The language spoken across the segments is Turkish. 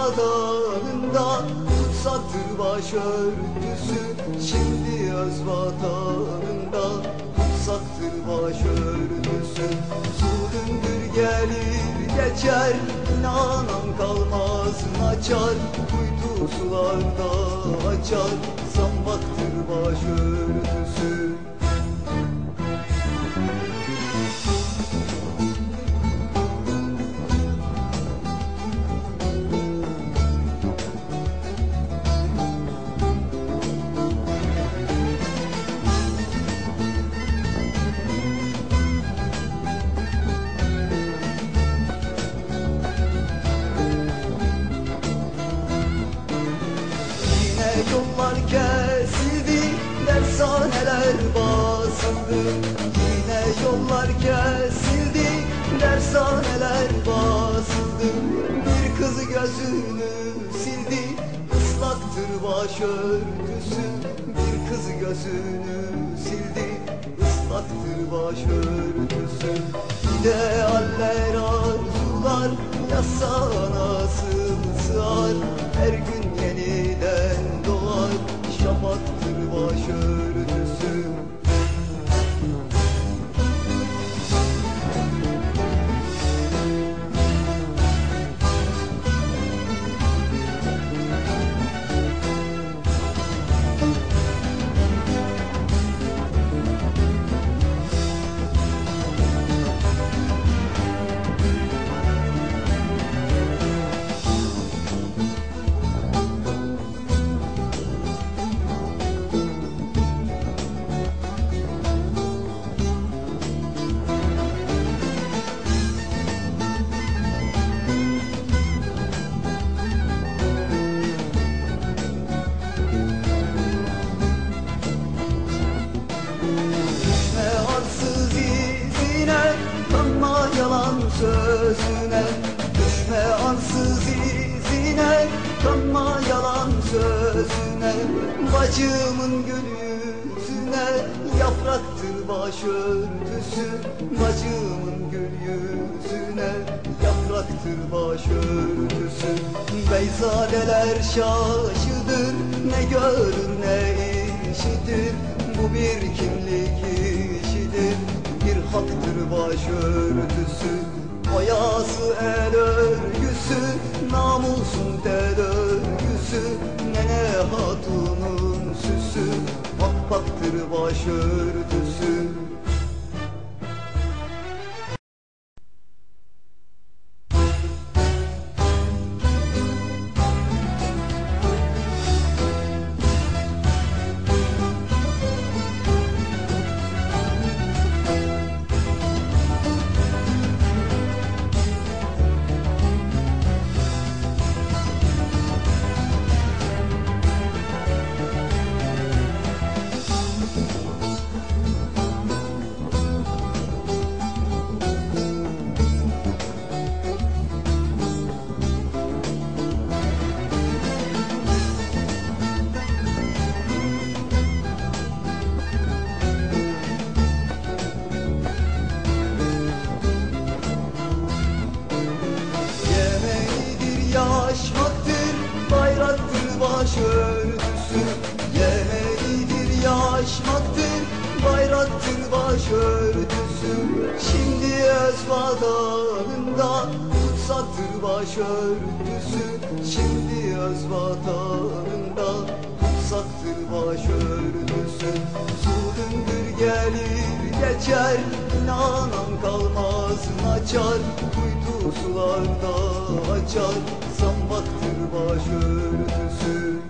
vatanında tutsaktır başörtüsü. Şimdi öz vatanında tutsaktır başörtüsü. Zulümdür gelir geçer, inanan kalmaz açar. Kuytu sularda açar, sanmaktır başörtüsü. Yollar kesildi, dershaneler basıldı. Yine yollar kesildi, dershaneler basıldı. Bir kız gözünü sildi, ıslaktır başörtüsü. Bir kız gözünü sildi, ıslaktır başörtüsü. İdealler, arzular yasa nasıl sığar? Her gün yeniden doğar, şafaktır başörtüsü. Yalan sözüne düşme, ansız izine kanma yalan sözüne. Bacımın gül yüzüne yapraktır başörtüsü. Bacımın gül yüzüne yapraktır başörtüsü. Beyzadeler şaşıdır, ne görür ne işitir. Bu bir kimlik işidir, bir haktır başörtüsü. Oyası el örgüsü, namusun tel örgüsü. Nene hatunun süsü, akbaktır başörtüsü. Başörtüsü yemeğidir, yaşmaktır, bayraktır başörtüsü. Şimdi öz vatanında tutsaktır başörtüsü. Şimdi öz vatanında tutsaktır başörtüsü. Zulümdür gelir geçer, inanan kalmaz açar. Kuytu sularda açar, sanmaktır başörtüsü.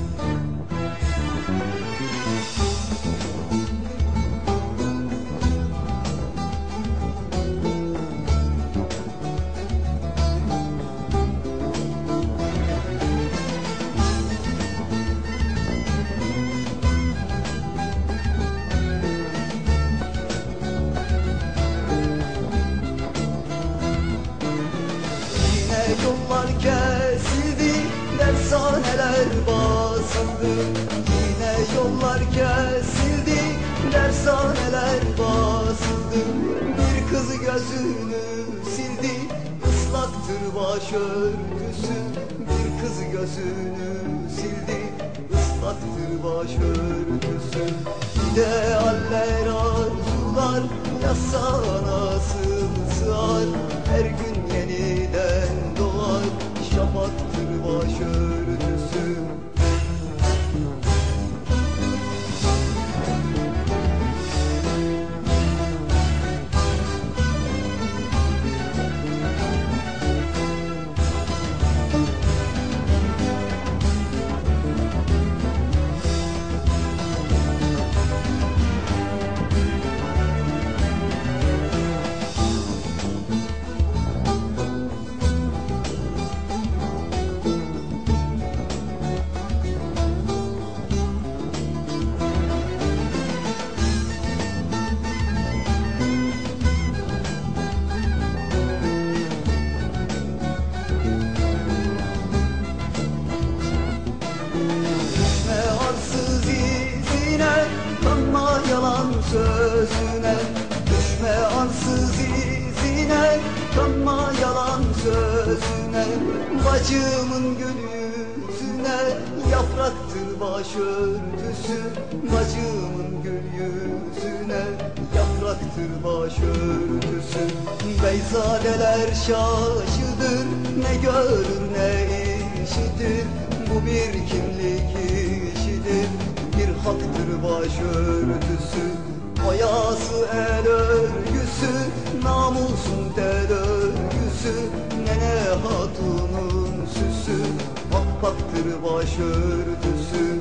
Yollar kesildi, dershaneler basıldı. Yine yollar kesildi, dershaneler basıldı. Bir kız gözünü sildi, ıslaktır başörtüsü. Bir gözünü sildi, ıslaktır başörtüsü. İdealler, arzular yazsa nasıl sığar, her gün yeniden doğar, şafaktır başörtüsü. Yalan sözüne, düşme ansız izine, kanma yalan sözüne. Bacımın gül yüzüne yapraktır başörtüsü, bacımın gül yüzüne yapraktır başörtüsü. Beyzadeler şaşıdır, ne görür ne işitir, bu bir kimlik işidir, bir haktır başörtüsü. Ayası el örgüsü, namusun tel örgüsü, nene hatunun süsü, hakkaktır başörtüsü.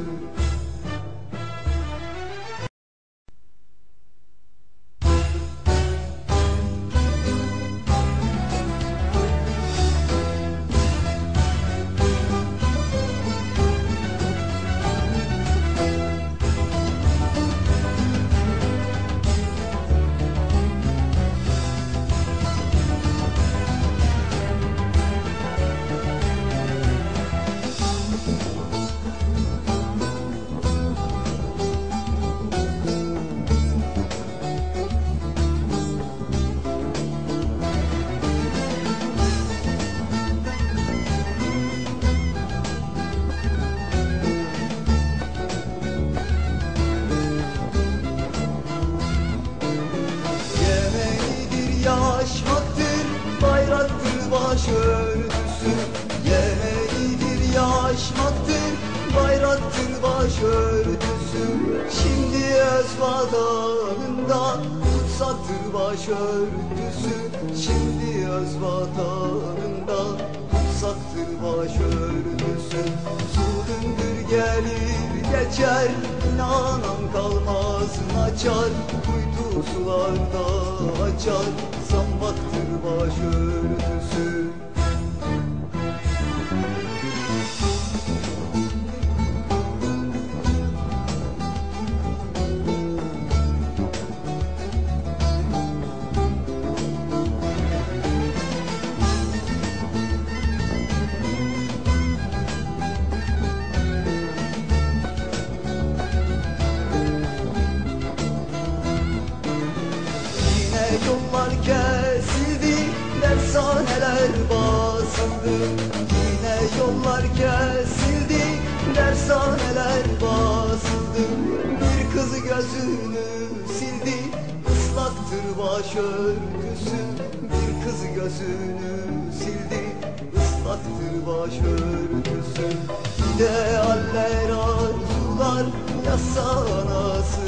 Yaşmaktır, bayraktır başörtüsü. Yemeğidir yaşmaktır, bayraktır başörtüsü. Şimdi öz vatanında kutsaktır başörtüsü. Şimdi öz vatanında kutsaktır başörtüsü. Zulümdür gelir geçer, inanan kalmaz açar, kuytu sularda açar, zambaktır başörtüsü. Yollar kesildi, dershaneler basıldı. Yine yollar kesildi, dershaneler basıldı. Bir kız gözünü sildi, ıslaktır başörtüsü. Bir kız gözünü sildi, ıslaktır başörtüsü. İdealler, arzular yazsa nasıl